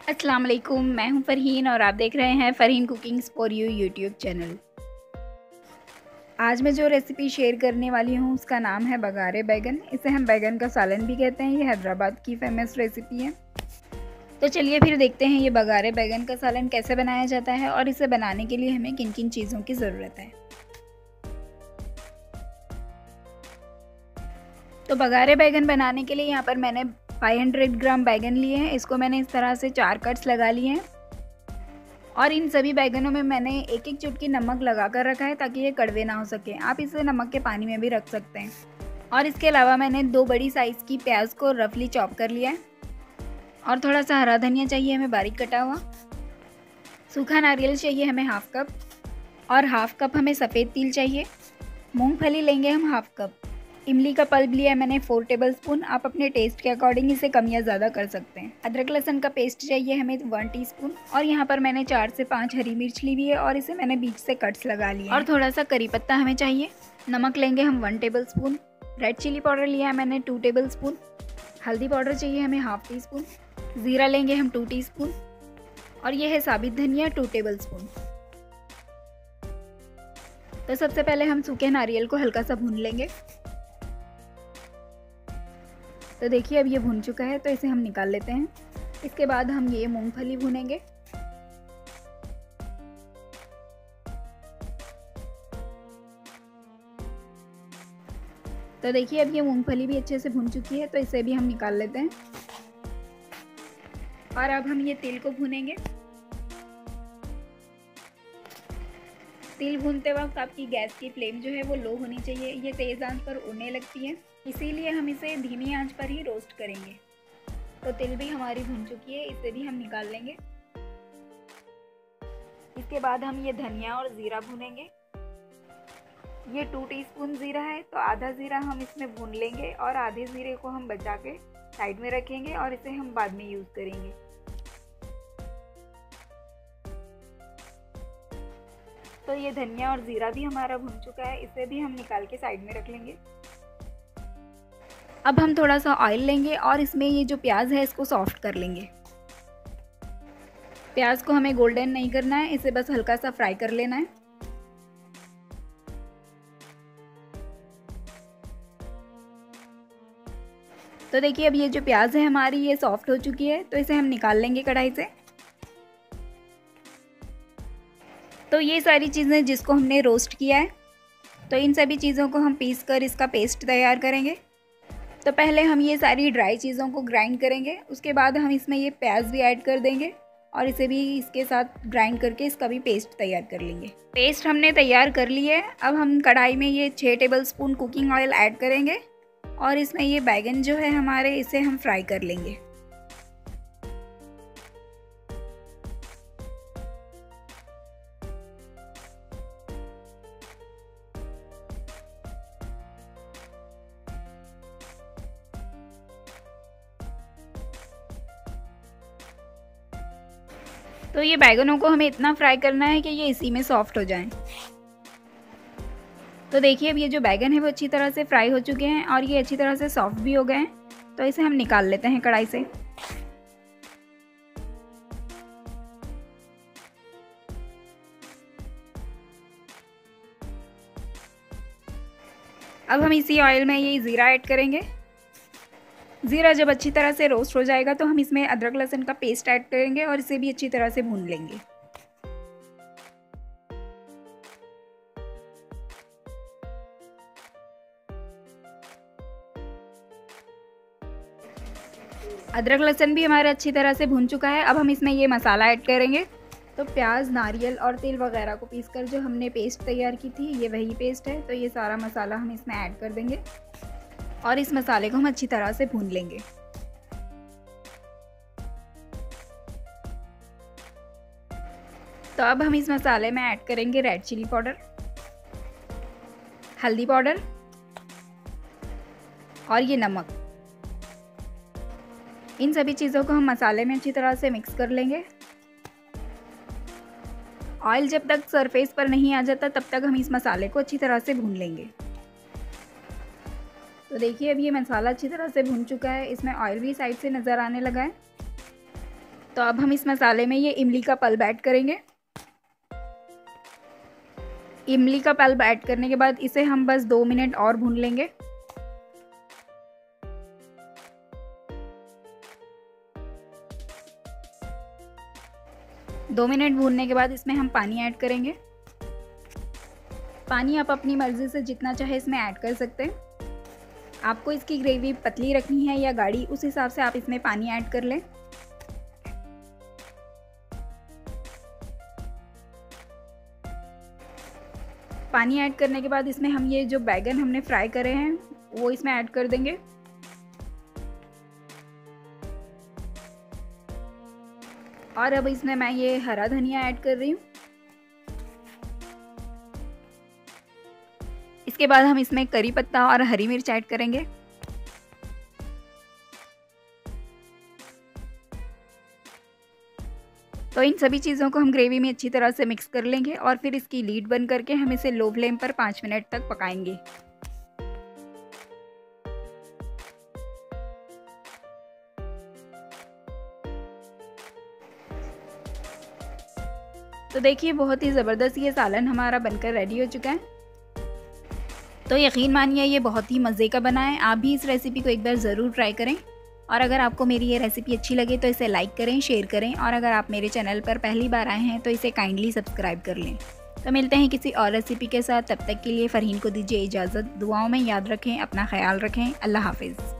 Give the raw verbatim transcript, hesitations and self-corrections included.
अस्सलाम वालेकुम, मैं हूं फ़रहीन और आप देख रहे हैं Farheen cookings for you YouTube channel. आज मैं जो रेसिपी शेयर करने वाली हूं उसका नाम है बघारे बैगन। इसे हम बैगन का सालन भी कहते हैं। ये हैदराबाद की फेमस रेसिपी है। तो चलिए फिर देखते हैं ये बघारे बैगन का सालन कैसे बनाया जाता है और इसे बनाने के लिए हमें किन किन चीज़ों की ज़रूरत है। तो बघारे बैगन बनाने के लिए यहाँ पर मैंने पाँच सौ ग्राम बैगन लिए हैं। इसको मैंने इस तरह से चार कट्स लगा लिए हैं और इन सभी बैगनों में मैंने एक एक चुटकी नमक लगा कर रखा है ताकि ये कड़वे ना हो सके। आप इसे नमक के पानी में भी रख सकते हैं। और इसके अलावा मैंने दो बड़ी साइज़ की प्याज को रफली चॉप कर लिया है और थोड़ा सा हरा धनिया चाहिए हमें बारीक कटा हुआ। सूखा नारियल चाहिए हमें हाफ कप और हाफ कप हमें सफ़ेद तिल चाहिए। मूंगफली लेंगे हम हाफ कप। इमली का पल्प लिया है मैंने फोर टेबल स्पून। आप अपने टेस्ट के अकॉर्डिंग इसे कम या ज़्यादा कर सकते हैं। अदरक लहसुन का पेस्ट चाहिए हमें वन टीस्पून और यहाँ पर मैंने चार से पाँच हरी मिर्च ली हुई है और इसे मैंने बीच से कट्स लगा लिए और थोड़ा सा करी पत्ता हमें चाहिए। नमक लेंगे हम one tablespoon. Red chili powder लिया है मैंने टू टेबल स्पून। हल्दी पाउडर चाहिए हमें हाफ टी स्पून। ज़ीरा लेंगे हम टू टी स्पून और ये है साबित धनिया टू टेबल स्पून। तो सबसे पहले हम सूखे नारियल को हल्का सा भून लेंगे। तो देखिए अब ये भुन चुका है तो इसे हम निकाल लेते हैं। इसके बाद हम ये मूंगफली भूनेंगे। तो देखिए अब ये मूंगफली भी अच्छे से भुन चुकी है तो इसे भी हम निकाल लेते हैं। और अब हम ये तिल को भूनेंगे। तिल भूनते वक्त आपकी गैस की फ्लेम जो है वो लो होनी चाहिए। ये तेज़ आंच पर उड़ने लगती है, इसीलिए हम इसे धीमी आंच पर ही रोस्ट करेंगे। तो तिल भी हमारी भुन चुकी है, इसे भी हम निकाल लेंगे। इसके बाद हम ये धनिया और ज़ीरा भूनेंगे। ये टू टीस्पून ज़ीरा है तो आधा ज़ीरा हम इसमें भून लेंगे और आधे ज़ीरे को हम बचा के साइड में रखेंगे और इसे हम बाद में यूज़ करेंगे। तो ये धनिया और ज़ीरा भी हमारा भुन चुका है, इसे भी हम निकाल के साइड में रख लेंगे। अब हम थोड़ा सा ऑयल लेंगे और इसमें ये जो प्याज है इसको सॉफ्ट कर लेंगे। प्याज को हमें गोल्डन नहीं करना है, इसे बस हल्का सा फ्राई कर लेना है। तो देखिए अब ये जो प्याज है हमारी ये सॉफ्ट हो चुकी है तो इसे हम निकाल लेंगे कढ़ाई से। तो ये सारी चीज़ें जिसको हमने रोस्ट किया है तो इन सभी चीज़ों को हम पीस कर इसका पेस्ट तैयार करेंगे। तो पहले हम ये सारी ड्राई चीज़ों को ग्राइंड करेंगे, उसके बाद हम इसमें ये प्याज भी ऐड कर देंगे और इसे भी इसके साथ ग्राइंड करके इसका भी पेस्ट तैयार कर लेंगे। पेस्ट हमने तैयार कर लिया है। अब हम कढ़ाई में ये छः tablespoon cooking oil add करेंगे और इसमें ये बैगन जो है हमारे इसे हम फ्राई कर लेंगे। तो ये बैगनों को हमें इतना फ्राई करना है कि ये इसी में सॉफ्ट हो जाएं। तो देखिए अब ये जो बैगन है वो अच्छी तरह से फ्राई हो चुके हैं और ये अच्छी तरह से सॉफ्ट भी हो गए हैं। तो इसे हम निकाल लेते हैं कढ़ाई से। अब हम इसी ऑयल में ये ज़ीरा ऐड करेंगे। ज़ीरा जब अच्छी तरह से रोस्ट हो जाएगा तो हम इसमें अदरक लहसुन का पेस्ट ऐड करेंगे और इसे भी अच्छी तरह से भून लेंगे। अदरक लहसुन भी हमारा अच्छी तरह से भून चुका है। अब हम इसमें ये मसाला ऐड करेंगे। तो प्याज, नारियल और तिल वगैरह को पीसकर जो हमने पेस्ट तैयार की थी ये वही पेस्ट है। तो ये सारा मसाला हम इसमें ऐड कर देंगे और इस मसाले को हम अच्छी तरह से भून लेंगे। तो अब हम इस मसाले में ऐड करेंगे रेड चिली पाउडर, हल्दी पाउडर और ये नमक। इन सभी चीज़ों को हम मसाले में अच्छी तरह से मिक्स कर लेंगे। ऑयल जब तक सरफेस पर नहीं आ जाता तब तक हम इस मसाले को अच्छी तरह से भून लेंगे। तो देखिए अब ये मसाला अच्छी तरह से भुन चुका है, इसमें ऑयल भी साइड से नज़र आने लगा है। तो अब हम इस मसाले में ये इमली का पल्प ऐड करेंगे। इमली का पल्प ऐड करने के बाद इसे हम बस दो मिनट और भून लेंगे। दो मिनट भूनने के बाद इसमें हम पानी ऐड करेंगे। पानी आप अपनी मर्ज़ी से जितना चाहे इसमें ऐड कर सकते हैं। आपको इसकी ग्रेवी पतली रखनी है या गाढ़ी, उस हिसाब से आप इसमें पानी ऐड कर लें। पानी ऐड करने के बाद इसमें हम ये जो बैगन हमने फ्राई करे हैं वो इसमें ऐड कर देंगे। और अब इसमें मैं ये हरा धनिया ऐड कर रही हूँ। इसके बाद हम इसमें करी पत्ता और हरी मिर्च ऐड करेंगे। तो इन सभी चीज़ों को हम ग्रेवी में अच्छी तरह से मिक्स कर लेंगे और फिर इसकी लीड बंद करके हम इसे लो फ्लेम पर पाँच मिनट तक पकाएंगे। तो देखिए बहुत ही ज़बरदस्त ये सालन हमारा बनकर रेडी हो चुका है। तो यकीन मानिए ये बहुत ही मज़े का बना है। आप भी इस रेसिपी को एक बार ज़रूर ट्राई करें और अगर आपको मेरी ये रेसिपी अच्छी लगे तो इसे लाइक करें, शेयर करें और अगर आप मेरे चैनल पर पहली बार आए हैं तो इसे काइंडली सब्सक्राइब कर लें। तो मिलते हैं किसी और रेसिपी के साथ, तब तक के लिए फ़रहीन को दीजिए इजाज़त। दुआओं में याद रखें, अपना ख्याल रखें। अल्लाह हाफिज़।